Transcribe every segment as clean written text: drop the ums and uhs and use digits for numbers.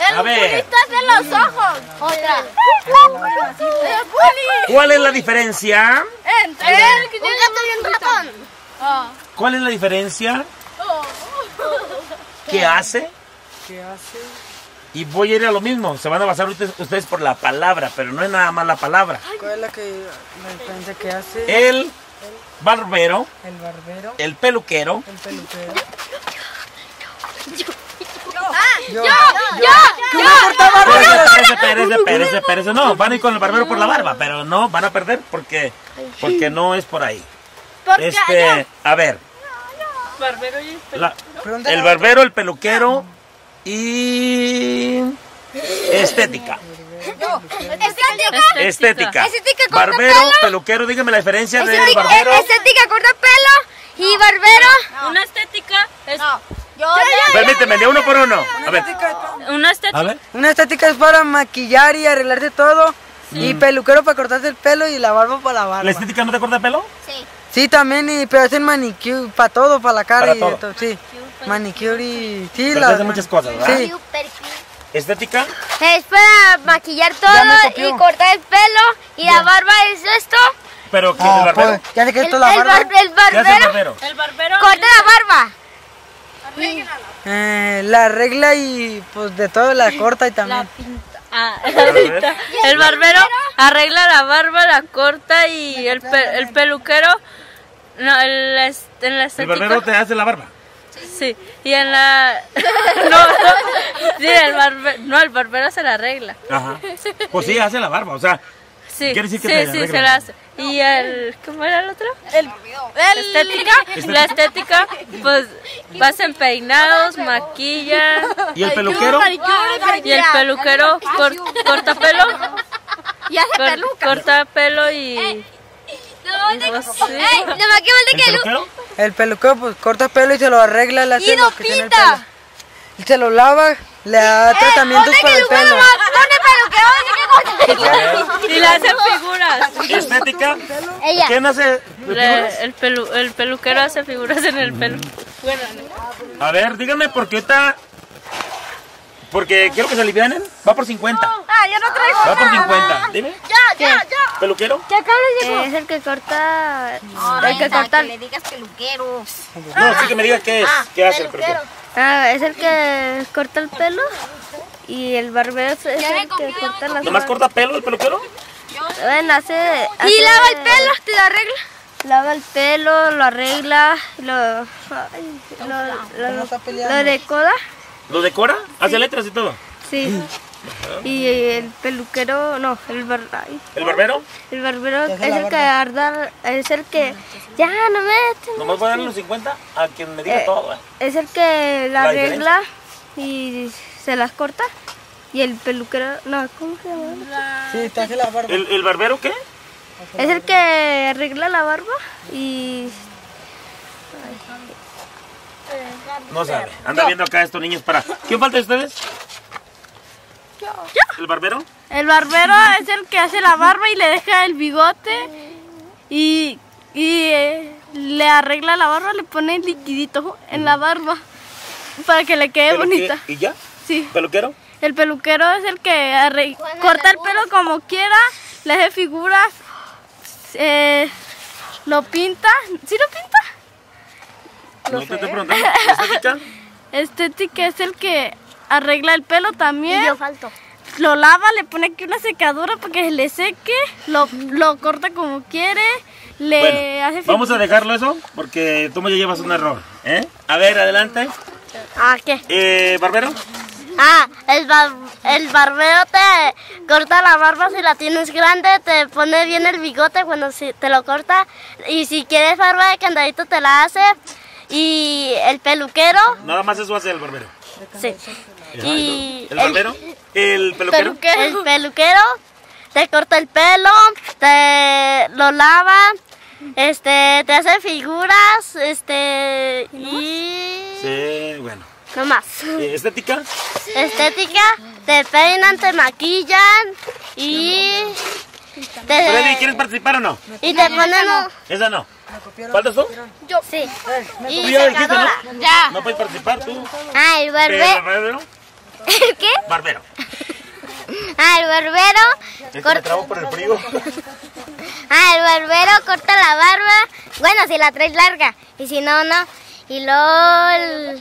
A ver. de los ojos. Otra. ¿Cuál es la diferencia? Entre un gato y un ratón. ¿Cuál es la diferencia? ¿Qué hace? ¿Qué hace? Y voy a ir a lo mismo. Se van a basar ustedes por la palabra, pero no es nada más la palabra. ¿Cuál es la diferencia que hace? El barbero, El barbero, el peluquero, el peluquero. Yo. Espérese. No, van a ir con el barbero por la barba, pero no, van a perder porque no es por ahí. A ver. Barbero y El barbero, el peluquero y estética. Estética. Barbero, peluquero, dígame la diferencia del barbero. Estética corta pelo y barbero. una estética es Permíteme, de uno por uno. A ver. una estética. A ver. Una estética es para maquillar y arreglarse todo. Y peluquero para cortarse el pelo y la barba para la barba. ¿La estética no te corta el pelo? Sí. Sí, también, pero hacen manicure para todo, para la cara Para y todo. de todo. Sí, manicure y... Sí, Pero te hacen muchas cosas, ¿verdad? Sí. Estética. Es para maquillar todo Ya me copió. y cortar el pelo. Y la barba es esto. Pero que Ah, el barbero. pues, ya sé que El, esto es la barba. el ¿Qué hace el barbero barbero? El barbero corta la barba. La arregla y pues de todo la corta y también. el barbero arregla la barba, la corta y el peluquero no, en la El estética. barbero te hace la barba. Sí, y en la sí, el barbero se la arregla. Ajá. Pues sí, hace la barba, o sea, Sí, quiere decir que te sí, arregla. se la hace. Y ¿cómo era el otro? La estética, pues hacen peinados, maquillan. ¿Y el peluquero? Y el peluquero corta pelo. Y hace peluca. Corta pelo y... pues, sí. No me ¿El que peluquero? El peluquero pues corta pelo y se lo arregla, le hace Y lo lo que tiene el pinta. pelo. Y se lo lava, le da tratamientos para el pelo. Y le hacen figuras. ¿Estética? Ella. ¿Quién hace figuras? El peluquero hace figuras en el pelo. Bueno, A ver, díganme por qué está... Porque quiero que se alivianen. Va por 50. Ah, yo no traigo. Va por 50. Dime. Ya. ¿Peluquero? Es el que corta. El que corta. Le digas peluquero. No, sí que me digas qué es. ¿Qué hace el peluquero? es el que corta el pelo. Y el barbero es el que corta las... ¿Nomás corta pelo el peluquero? Bueno, Y lava el pelo, te lo arregla. Lava el pelo, lo arregla, lo decora. ¿Lo decora? ¿Hace letras y todo? Sí. Y el peluquero, no, ¿El barbero? el barbero hace es la el que barba. es el que, ya no me, Nomás voy a darle los 50 a quien me diga todo. es el que la ¿La arregla y se las corta. Y el peluquero, no, ¿cómo se llama? Sí, te hace la barba. ¿El barbero qué? Es el que arregla la barba y... No sabe. Anda viendo acá a estos niños para... ¿Quién falta de ustedes? Yo. ¿El barbero? El barbero es el que hace la barba y le deja el bigote y le arregla la barba, le pone liquidito en la barba para que le quede bonita. ¿Y ya? Sí. ¿Peluquero? El peluquero es el que corta el pelo como quiera, le hace figuras, lo pinta. ¿Sí lo pinta? No te estoy preguntando. ¿Estética? Estética es el que arregla el pelo también. Y yo falto. Lo lava, le pone aquí una secadora para que le seque, lo corta como quiere, le Bueno, hace vamos a dejarlo eso porque tú me llevas un error. ¿Eh? A ver, adelante. ¿Ah, qué? ¿Barbero? Ah, el barbero te corta la barba si la tienes grande, te pone bien el bigote cuando te lo corta y si quieres barba de candadito te la hace. Y el peluquero, Nada más eso hace el barbero. sí. Y ¿El barbero? ¿El peluquero? el peluquero te corta el pelo, te lo lava, te hace figuras, y Sí, bueno. no más. ¿Estética? Estética, te peinan, te maquillan y Freddy, ¿quieres participar o no? y te ponen Esa no. ¿Faltas tú? yo sí. Tú Y ya dijiste, ¿no? ya. No puedes participar tú. Ah, el ¿El barbero. barbero? ¿El qué? Barbero. El barbero. Me trabo por el frío. El barbero corta la barba. Bueno, si la traes larga. Y si no, no. Y luego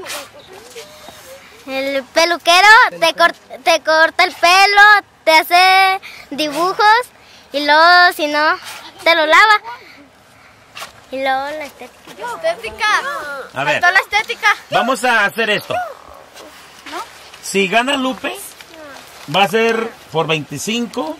el peluquero te corta el pelo, te hace dibujos. Y luego, si no, te lo lava. Y luego la estética. A ver, la estética. vamos a hacer esto. Si gana Lupe, va a ser por 25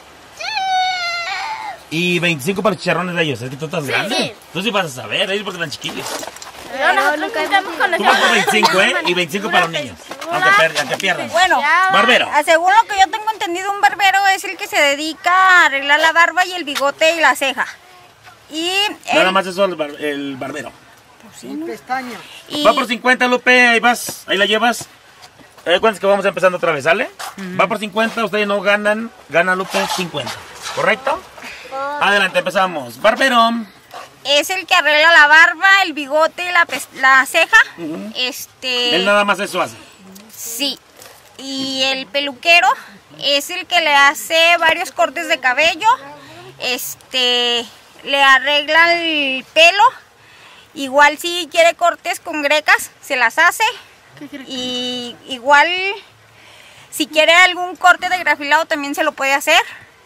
y 25 para los chicharrones de ellos. Es que tú estás grande. sí. Tú sí vas a saber, ellos porque están chiquillos. Nosotros estamos con Tú vas por 25, ¿eh? Y 25 para los niños. Aunque pierdan. Bueno, Barbero. según lo que yo tengo entendido, un barbero es el que se dedica a arreglar la barba y el bigote y la ceja. Y Nada más eso el barbero. Sin pestaña. y Va por 50, Lupe, ahí vas, ahí la llevas. Cuéntanos que vamos empezando otra vez, ¿sale? Va por 50, ustedes no ganan, gana Lupe 50, ¿correcto? Adelante, empezamos. Barbero. es el que arregla la barba, el bigote y la ceja. Él nada más eso hace. Sí. Y el peluquero es el que le hace varios cortes de cabello. Le arregla el pelo. Igual si quiere cortes con grecas, se las hace. Y igual si quiere algún corte de grafilado también se lo puede hacer.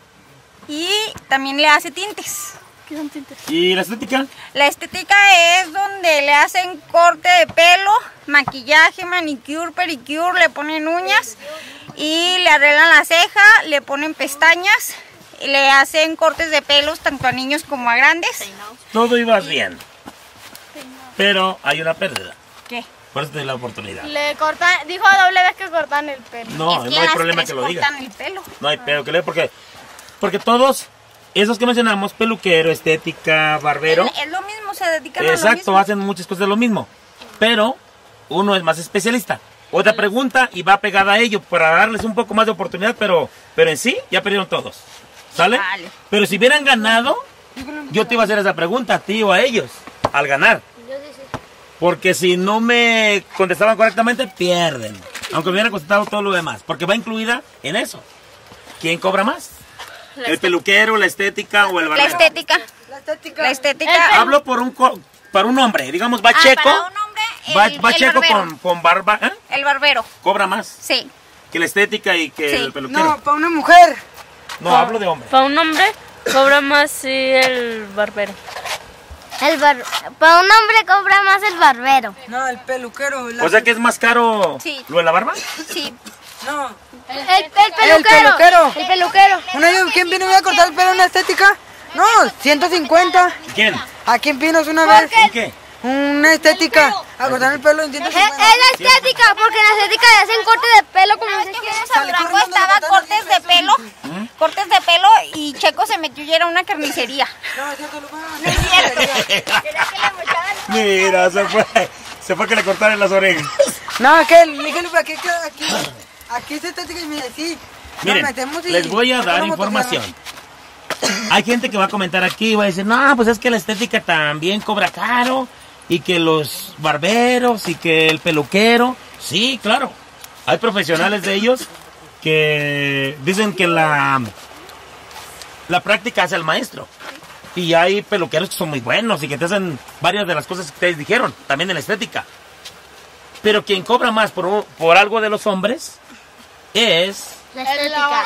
Y también le hace tintes. ¿Qué son tintes? ¿Y la estética? La estética es donde le hacen corte de pelo, maquillaje, manicure, pedicure, le ponen uñas y le arreglan la ceja, le ponen pestañas, y le hacen cortes de pelos tanto a niños como a grandes. Todo iba bien. Pero hay una pérdida. ¿Qué? Por eso te doy la oportunidad. Le cortan, dijo doble vez que cortan el pelo. No, Es no hay las problema tres que lo digas. cortan el pelo. No hay pero que le porque todos esos que mencionamos, peluquero, estética, barbero, Es lo mismo, se dedican a lo exacto, mismo. hacen muchas cosas de lo mismo. Pero uno es más especialista. Otra pregunta y va pegada a ello para darles un poco más de oportunidad, pero en sí ya perdieron todos. ¿Sale? Vale. Pero si hubieran ganado, yo te iba a hacer esa pregunta a ti o a ellos, al ganar. Porque si no me contestaban correctamente, pierden. Aunque me hubieran contestado todo lo demás. Porque va incluida en eso. ¿Quién cobra más? ¿El peluquero, la estética o el La barbero? estética. La estética. La estética. Hablo para un hombre. Digamos, va Checo. Para un hombre, Va el Checo barbero. con barba. ¿Eh? El barbero. Cobra más Sí. que la estética y que Sí. el peluquero. No, para una mujer. No, hablo de hombre. Para un hombre cobra más sí, el barbero. Para un hombre cobra más el barbero. No, el peluquero. O sea que es más caro Sí. lo de la barba. Sí. No. El peluquero. El peluquero. ¿Quién vino a cortar el pelo en una estética? No, 150. ¿Quién? Aquí en Pinos una vez. ¿En qué? Una estética. A cortar el pelo en 150. Es la estética, porque en la estética le hacen corte de pelo como se quiere. A Durango estaba cortes de pelo. Cortes de pelo y Checo se metió y era una carnicería. No, es cierto, lo van a Mira, se fue que le cortaron las orejas. No, aquí es estética y mira, sí. Miren, Nos metemos y- les voy a dar una información. Hay gente que va a comentar aquí y va a decir, no, pues es que la estética también cobra caro, y que los barberos, y que el peluquero. Sí, claro. Hay profesionales de ellos que dicen que la práctica hace al maestro. Y hay peluqueros que son muy buenos y que te hacen varias de las cosas que ustedes dijeron, también en la estética. Pero quien cobra más por algo de los hombres es... La estética.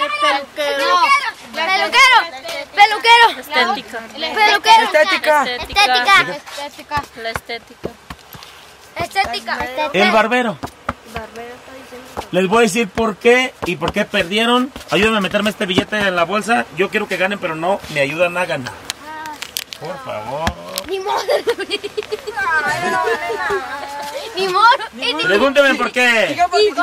Estética. Estética. La estética. Estética. el barbero. Les voy a decir por qué y por qué perdieron. Ayúdenme a meterme este billete en la bolsa. Yo quiero que ganen, pero no me ayudan a ganar. Por favor. Ni modo. Ni modo. Pregúntenme por qué. ¿Por qué?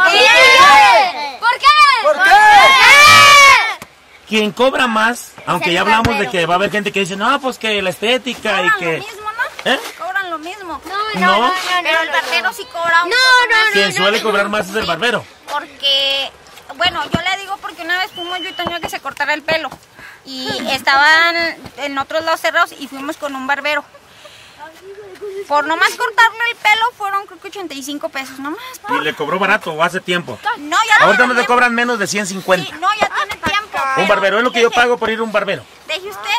¿Por qué? Quien cobra más, aunque ya hablamos de que va a haber gente que dice, no, pues que la estética y Cobran que... lo mismo, ¿no? ¿Eh? Cobran lo mismo. No, Pero el barbero sí cobra un No, poco más. quien suele cobrar más es el barbero. Porque, bueno, yo le digo porque una vez fuimos yo y Toño a que se cortara el pelo. Y estaban en otros lados cerrados y fuimos con un barbero. Por nomás cortarle el pelo fueron creo que 85 pesos nomás. Y le cobró barato o hace tiempo. No, ya Ahorita no tiene te cobran menos de 150. Sí, no, ya tiene tiempo. Un barbero es lo que yo pago por ir a un barbero. Deje usted.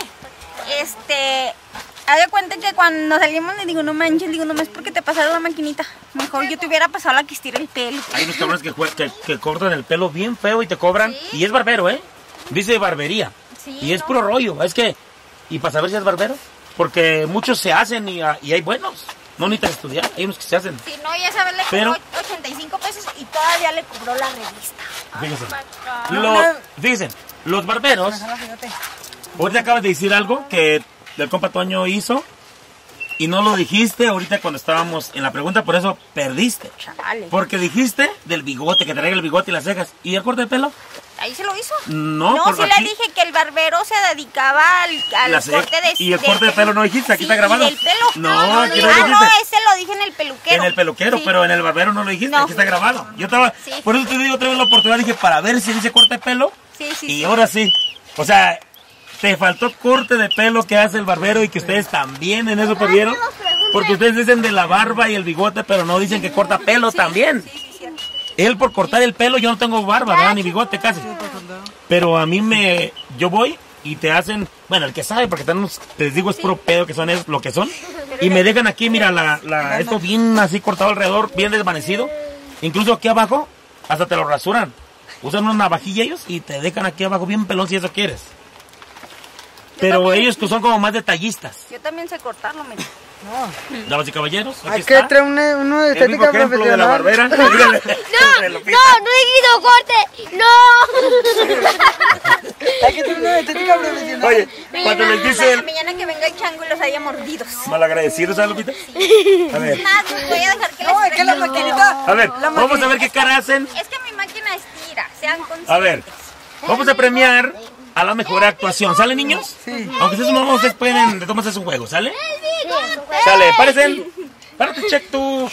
Haga cuenta que cuando salimos le digo, no manches, le digo, nomás porque te pasaron la maquinita. Mejor yo te hubiera pasado la que estira el pelo. Hay unos cabrones que cortan el pelo bien feo y te cobran. Sí. Y es barbero, ¿eh? Dice barbería. Sí, Y es no. puro rollo. Es que, ¿y para saber si es barbero? Porque muchos se hacen y hay buenos. No necesitas estudiar, hay unos que se hacen. Sí, no, ya sabes, le Pero- cobró 85 pesos y todavía le cobró la revista. Fíjense, los barberos. Ahorita acabas de decir algo que el compa Toño hizo y no lo dijiste ahorita cuando estábamos en la pregunta, por eso perdiste. Chale. Porque dijiste del bigote, que te traiga el bigote y las cejas. ¿Y el corte de pelo? ¿Ahí se lo hizo? No, No, porque sí aquí- le dije que el barbero se dedicaba al Las corte de... y el corte de pelo no dijiste, aquí Sí, está grabado. ¿y del pelo? No, aquí no no, dijiste. ese lo dije en el peluquero. En el peluquero, Sí. pero en el barbero no lo dijiste, No. aquí está grabado. Yo estaba, Sí. por eso te digo otra vez la oportunidad, dije, para ver si dice corte de pelo. Sí, sí, Y sí. ahora sí. O sea, te faltó corte de pelo que hace el barbero y que ustedes también en eso perdieron. Porque ustedes dicen de la barba y el bigote, pero no dicen que corta pelo también. Sí, sí, cierto. Él por cortar el pelo, yo no tengo barba, ¿verdad? Ni bigote casi. Pero a mí yo voy y te hacen, bueno, el que sabe, porque les digo es puro pedo que son es lo que son. Y me dejan aquí, mira, esto bien así cortado alrededor, bien desvanecido. Incluso aquí abajo, hasta te lo rasuran. Usan una navajilla ellos y te dejan aquí abajo bien pelón si eso quieres. Pero ellos que son como más detallistas. Yo también sé cortarlo, mira. Damas y caballeros, aquí Hay que está. traer uno de El mismo estética ejemplo de la profesional. barbera. Dígale. No he dicho corte. No. Hay que traer uno de estética profesional. Oye, cuando les Para la dicen mañana que venga el chango y los haya mordidos. malagradecidos, ¿sabes, Lupita? A ver, Nada, pues voy a dejar que les No, es que la traiga. maquinita. a ver, vamos a ver qué cara hacen. Es que mi máquina estira, sean conscientes. A ver, vamos a premiar a la mejor actuación. ¿Sale, niños? Sí. Aunque ustedes no, ustedes pueden, de tomas es un juego, ¿sale? Sale, parecen. Párate, check tú.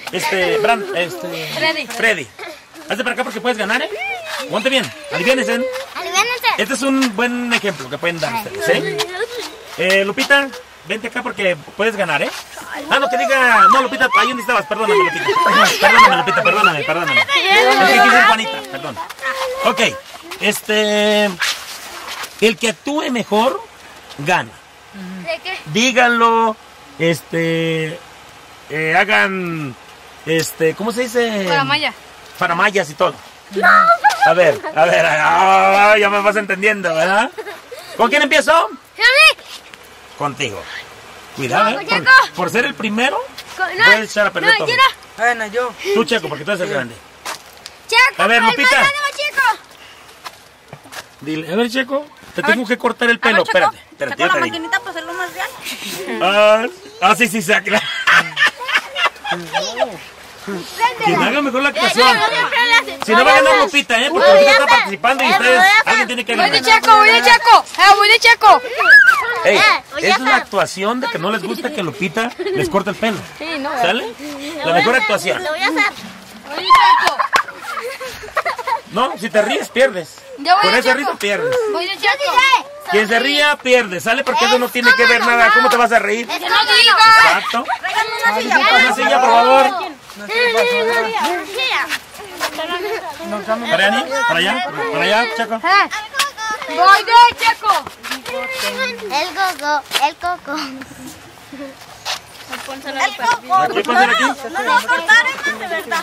Freddy. Hazte para acá porque puedes ganar, ¿eh? Ponte bien, aliviánense. Aliviánense. Este es un buen ejemplo que pueden dar ustedes, ¿eh? Lupita, vente acá porque puedes ganar, ¿eh? Ah, no, que diga... No, Lupita, ahí donde estabas, perdóname, Lupita. Perdóname, Lupita, perdóname. Es que quise ser Juanita, perdón. Ok, el que actúe mejor, gana. ¿De qué? Díganlo, hagan, ¿cómo se dice? Paramayas y todo. A ver, ya me vas entendiendo, ¿verdad? ¿Con quién empiezo? Contigo. Cuidado, No, ¿eh? Checo. Por ser el primero, No, puedes echar a perder todo. quiero. Bueno, yo. Tú, Checo, porque tú eres el grande. Checo. A ver, el Lupita. más grande, Checo. Dile, a ver, Checo, te tengo que cortar el pelo. A ver, Checo, Espérate, saco yo la te digo. maquinita para hacerlo más real. Sí, saca. Quien haga mejor la actuación. Si no va a ganar Lupita, porque Lupita está participando y ustedes, alguien tiene que ganar. Voy de Checo. Ey, es la actuación de que no les gusta que Lupita les corte el pelo. ¿Sale? La mejor actuación. Lo voy a hacer. No, si te ríes, pierdes. Yo voy Con de ese Checo. rito pierdes. Voy de Yo Checo. dije. Quien se ría, pierde. ¿Sale? Porque eso no tiene que ver nada. ¿Cómo te vas a reír? Es que no digo. Exacto. Tráigame una silla. Una silla, por favor. Para allá, Checo. Voy de Checo. El coco. Aquí, pónsela aquí. No lo cortar, es más de verdad.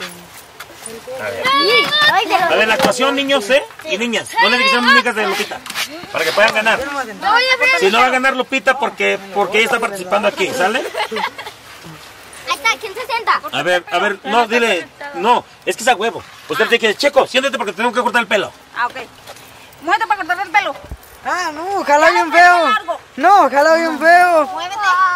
A ver, la actuación, niños, ¿eh? Y niñas. No les digan amigas de Lupita. Para que puedan ganar. Si no va a ganar Lupita porque ella está participando aquí, ¿sale? Ahí está, ¿quién se sienta? A ver, no, dile. No, es que es a huevo. Usted tiene que decir, Checo, siéntate porque tengo que cortar el pelo. Ah, ok. Muévete para cortarle el pelo. Ah, no, jala bien feo. No, jala bien feo. Muévete.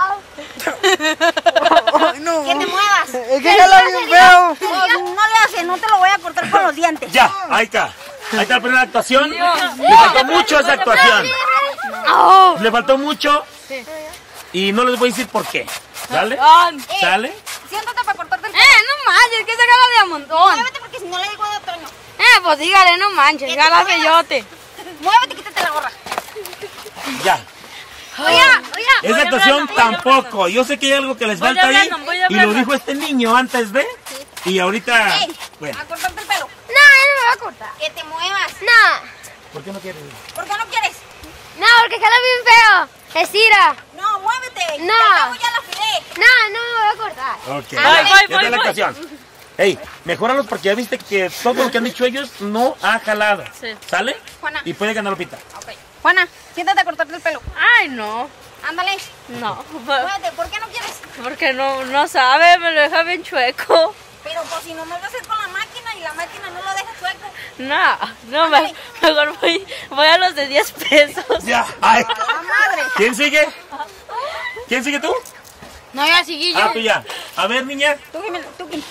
Ay, no. Que te muevas. Es que jala bien feo. No le haces, no te lo voy a cortar con los dientes. Ya, ahí está. Ahí está la primera actuación. Le faltó mucho esa actuación. Le faltó mucho. Y no les voy a decir por qué. ¿Sale? ¿Sale? Siéntate para cortarte el pelo. No manches, que se gana de a montón. Muévete porque si no le digo de otoño. Pues dígale, no manches, gana bellote. Muévete, quítate la gorra. Ya. Esa actuación tampoco. Yo sé que hay algo que les falta ahí. Y lo dijo este niño antes de. Y ahorita. Bueno. A cortarte el pelo. No, él no me va a cortar. Que te muevas. No, ¿Por qué no quieres? ¿Por qué no quieres? no, porque jala bien feo. Estira. No, muévete. No. Ya acabo, ya la afilé. No, no me va a cortar. Ok. Voy, Ya está la actuación. Ey, mejóralos porque ya viste que todo lo que han dicho ellos no ha jalado. Sí. ¿Sale? Juana. Y puede ganar Lupita. Ok. Juana, siéntate a cortarte el pelo. Ay, no. Ándale. No. Muévete. ¿Por qué no quieres? Porque no sabe, me lo deja bien chueco. Pero pues si no me vas a hacer con la máquina y la máquina no lo deja chueco. No, mejor voy a los de 10 pesos. Ya. Ay. ¡La madre! ¿Quién sigue? ¿Quién sigue tú? No, ya seguí Ah, tú ya. A ver, niña. Tú, Jimena, tú, Jimena.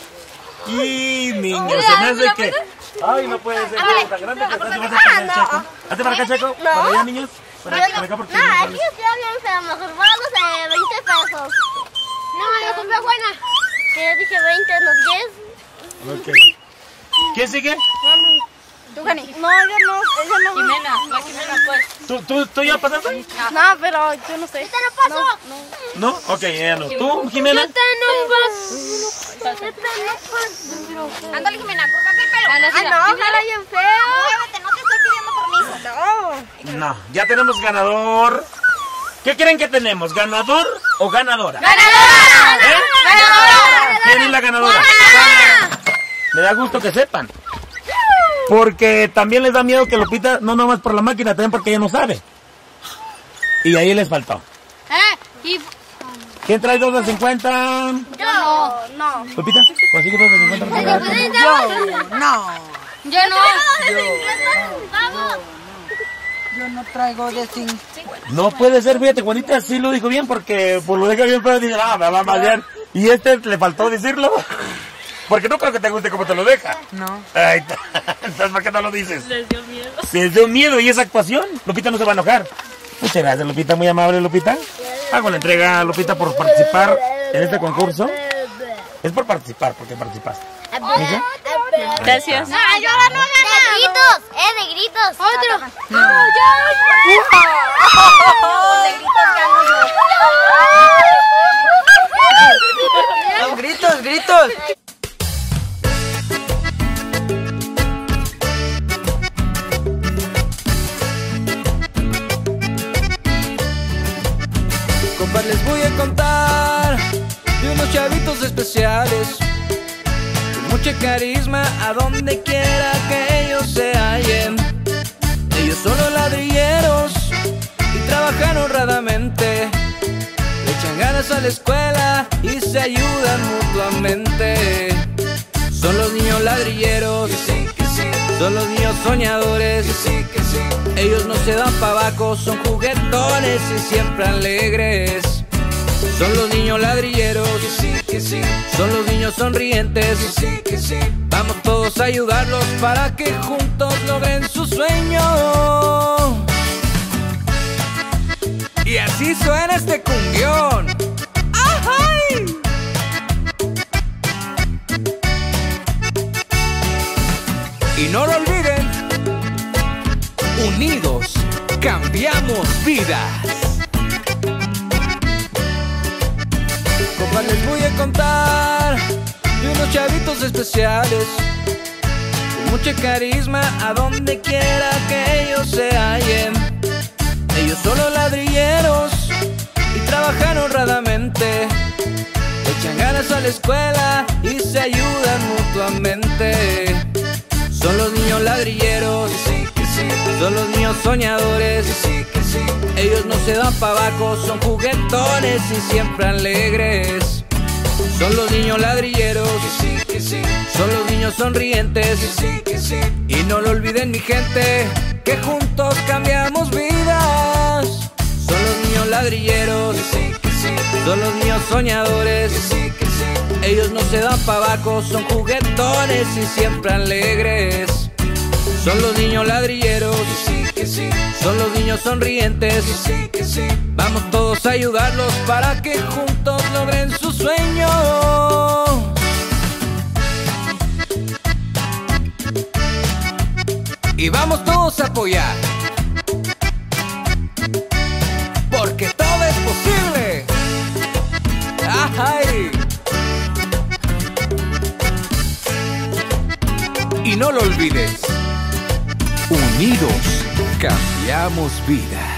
Y niño, se me hace que. Ay, no puede ser. Tan grande que estás, te vas a poner, Checo. Hazte para acá, Checo. Para allá, niños. Para acá, porque. No, aquí está bien feo. Mejor vamos a 20 pesos. No, yo compré buena. Que yo dije 20, no 10. Ok. ¿Quién sigue? Tú, Jani. No, yo no. Jimena, la Jimena, pues. ¿Tú ya pasaste? No, pero yo no sé. ¿Este no pasó? ¿No? Ok, ya no. ¿Tú, Jimena? Este no pasó. Ándale, Jimena, córtate el pelo. Ah, no, jala bien feo. Muévete, no te estoy pidiendo permiso. No. Ya tenemos ganador. ¿Qué creen que tenemos? ¿Ganador o ganadora? ¡Ganadora! ¿Eh? ¡Ganadora! ¿Quién es la ganadora? Me da gusto que sepan. Porque también les da miedo que Lupita, no nomás por la máquina, también porque ella no sabe. Y ahí les faltó. ¿Quién trae 2 de 50? No. Lupita, ¿consigue 2 de 50? No, Yo no. Vamos. yo no traigo de 5. No puede ser, fíjate, Juanita sí lo dijo bien porque por lo deja bien, pero dice, me va a maldear. Y le faltó decirlo. Porque no creo que te guste como te lo deja. No. Ay, entonces, ¿por qué no lo dices? Les dio miedo. Les dio miedo y esa actuación. Lupita no se va a enojar. Muchas gracias, Lupita, muy amable, Lupita. Hago la entrega a Lupita por participar en este concurso. Es por participar, porque participaste. ¿Mija? Gracias. No, yo no de gritos. De gritos. Otro. De gritos gano yo. No, gritos, gritos. Compas, les voy a contar de unos chavitos especiales con mucha carisma a donde quiera que ellos se hallen. Ellos son los ladrilleros y trabajan honradamente, le echan ganas a la escuela y se ayudan mutuamente. Son los niños ladrilleros, son los niños soñadores. Ellos no se dan pa' abajo, son juguetones y siempre alegres. Son los niños ladrilleros, son los niños sonrientes. Vamos todos a ayudarlos para que juntos logren su sueño. Y así suena este cumbión. ¡Ay! Y no lo olviden, unidos cambiamos vidas. Compas, les voy a contar de unos chavitos especiales con mucha carisma a donde quiera que ellos se hallen. Ellos son los ladrilleros y trabajan honradamente, le echan ganas a la escuela y se ayudan mutuamente. Son los niños ladrilleros, son los niños soñadores. Ellos no se dan pa' abajo, son juguetones y siempre alegres. Son los niños ladrilleros, son los niños sonrientes. Y no lo olviden, mi gente, que juntos cambiamos vidas. Son los niños ladrilleros, son los niños soñadores. Ellos no se dan pa' abajo, son juguetones y siempre alegres. Son los niños ladrilleros, son los niños sonrientes. Vamos todos a ayudarlos para que juntos logren su sueño. Y vamos todos a apoyar, porque Y no lo olvides, unidos cambiamos vida.